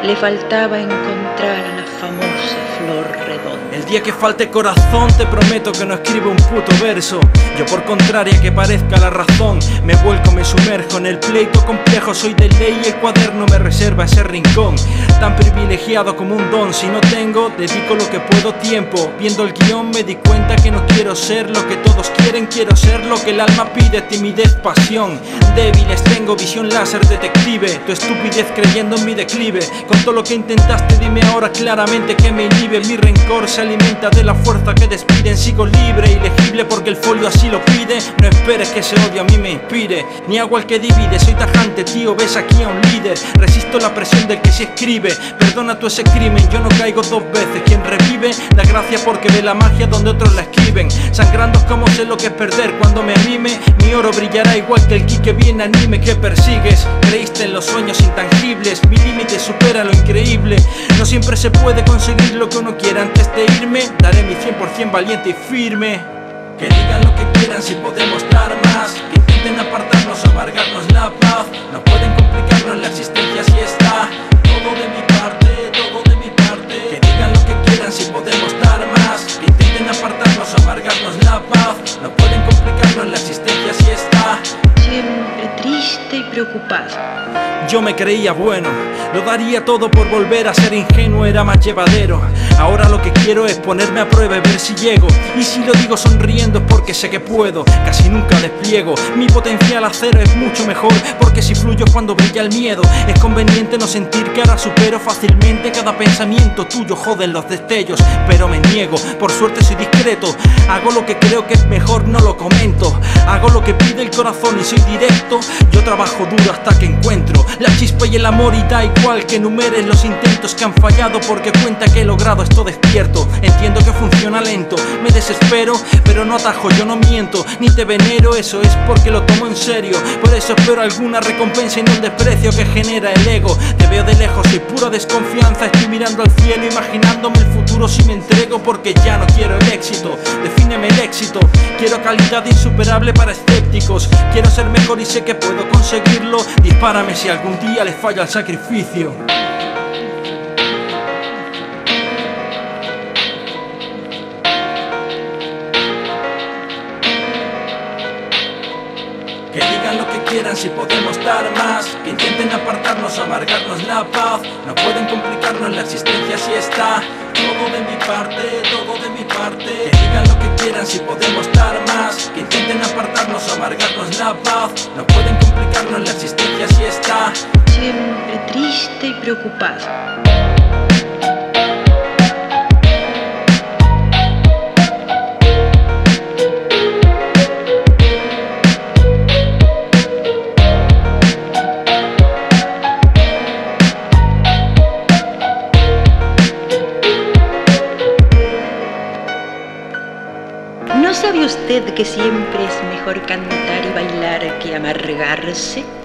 Le faltaba encontrar a la famosa flor redonda. El día que falte corazón te prometo que no escribo un puto verso. Yo por contraria que parezca la razón, me vuelco, me sumerjo en el pleito complejo. Soy de ley y el cuaderno me reserva ese rincón. Tan privilegiado como un don, si no tengo, dedico lo que puedo tiempo. Viendo el guión me di cuenta que no quiero ser lo que todos quieren. Quiero ser lo que el alma pide, timidez, pasión. Débiles tengo, visión láser, detective. Tu estupidez creyendo en mi declive. Con todo lo que intentaste dime ahora claramente que me inhibe. Mi rencor se alimenta de la fuerza que despiden. Sigo libre, ilegible porque el folio así lo pide. No esperes que ese odio a mí me inspire, ni hago al que divide. Soy tajante, tío, ves aquí a un líder. Resisto la presión del que se escribe. Perdona tú ese crimen, yo no caigo dos veces. Quien revive, da gracia porque ve la magia donde otros la escriben. Sangrando como sé lo que es perder. Cuando me anime, mi oro brillará igual que el Quique bien anime que persigues. Creíste en los sueños intangibles, mi límite supera lo increíble. No siempre se puede conseguir lo que uno quiere. Antes de irme, daré mi 100% valiente y firme. Que digan lo que quieran si podemos dar más. Que intenten apartarnos o amargarnos la paz. No pueden complicarnos la existencia si está. Todo de mi parte, todo de mi parte. Que digan lo que quieran si podemos dar más. Que intenten apartarnos o amargarnos la paz. No pueden complicarnos la existencia si está. Siempre triste y preocupado. Yo me creía bueno, lo daría todo por volver a ser ingenuo, era más llevadero. Ahora lo que quiero es ponerme a prueba y ver si llego. Y si lo digo sonriendo es porque sé que puedo. Casi nunca despliego, mi potencial a cero es mucho mejor. Porque si fluyo cuando brilla el miedo. Es conveniente no sentir que ahora supero fácilmente cada pensamiento tuyo. Joden los destellos, pero me niego. Por suerte soy discreto, hago lo que creo que es mejor, no lo comento. Hago lo que pide el corazón y soy directo. Yo trabajo duro hasta que encuentro la chispa y el amor, y da igual que enumeres los intentos que han fallado, porque cuenta que he logrado esto despierto. Entiendo que funciona lento, me desespero, pero no atajo, yo no miento, ni te venero, eso es porque lo tomo en serio. Por eso espero alguna recompensa y no el desprecio que genera el ego. Te veo de lejos, soy pura desconfianza, estoy mirando al cielo, imaginándome el futuro si me entrego, porque ya no quiero el éxito. Defíneme el éxito, quiero calidad insuperable para escépticos. Quiero ser mejor y sé que puedo conseguirlo. Dispárame si algún día les falla el sacrificio. Que digan lo que quieran si podemos dar más. Que intenten apartarnos o amargarnos la paz. No pueden complicarnos la existencia si está. Todo de mi parte, todo de mi parte. Que digan lo que quieran si podemos dar más. Que intenten apartarnos o amargarnos la paz. No pueden complicarnos la existencia si está. Siempre triste y preocupado. ¿No sabe usted que siempre es mejor cantar y bailar que amargarse?